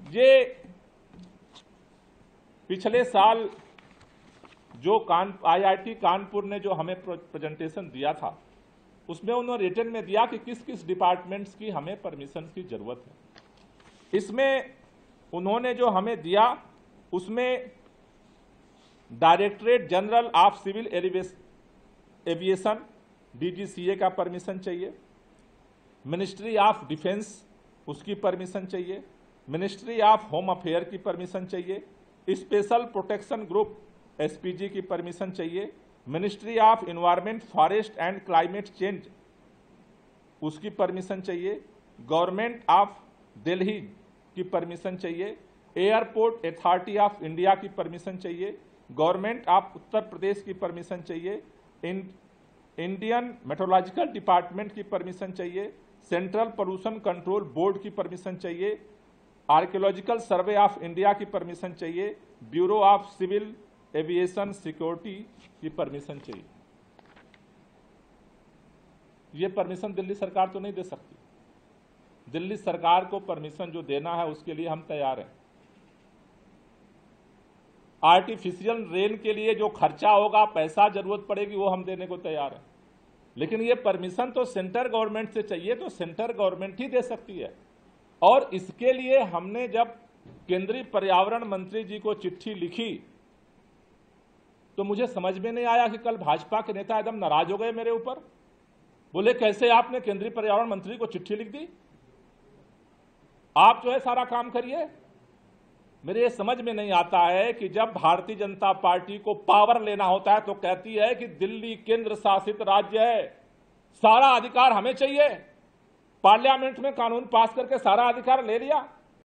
ये पिछले साल जो IIT कानपुर ने जो हमें प्रेजेंटेशन दिया था, उसमें उन्होंने रिटन में दिया कि किस किस डिपार्टमेंट्स की हमें परमिशन की जरूरत है। इसमें उन्होंने जो हमें दिया उसमें directorate general of civil aviation DGCA का परमिशन चाहिए, मिनिस्ट्री ऑफ डिफेंस उसकी परमिशन चाहिए, मिनिस्ट्री ऑफ होम अफेयर की परमिशन चाहिए, स्पेशल प्रोटेक्शन ग्रुप SPG की परमिशन चाहिए, ministry of environment forest and climate change उसकी परमिशन चाहिए, गवर्नमेंट ऑफ दिल्ली की परमिशन चाहिए, एयरपोर्ट अथॉरिटी ऑफ इंडिया की परमिशन चाहिए, गवर्नमेंट ऑफ उत्तर प्रदेश की परमिशन चाहिए, इंडियन मेट्रोलॉजिकल डिपार्टमेंट की परमिशन चाहिए, सेंट्रल पोल्यूशन कंट्रोल बोर्ड की परमिशन चाहिए, आर्कियोलॉजिकल सर्वे ऑफ इंडिया की परमिशन चाहिए, bureau of civil aviation security की परमिशन चाहिए। ये परमिशन दिल्ली सरकार तो नहीं दे सकती। दिल्ली सरकार को परमिशन जो देना है उसके लिए हम तैयार हैं। आर्टिफिशियल रेन के लिए जो खर्चा होगा, पैसा जरूरत पड़ेगी, वो हम देने को तैयार हैं। लेकिन ये परमिशन तो सेंट्रल गवर्नमेंट से चाहिए, तो सेंट्रल गवर्नमेंट ही दे सकती है। और इसके लिए हमने जब केंद्रीय पर्यावरण मंत्री जी को चिट्ठी लिखी तो मुझे समझ में नहीं आया कि कल भाजपा के नेता एकदम नाराज हो गए मेरे ऊपर। बोले कैसे आपने केंद्रीय पर्यावरण मंत्री को चिट्ठी लिख दी, आप जो है सारा काम करिए। मेरे ये समझ में नहीं आता है कि जब भारतीय जनता पार्टी को पावर लेना होता है तो कहती है कि दिल्ली केंद्र शासित राज्य है, सारा अधिकार हमें चाहिए। पार्लियामेंट में कानून पास करके सारा अधिकार ले लिया।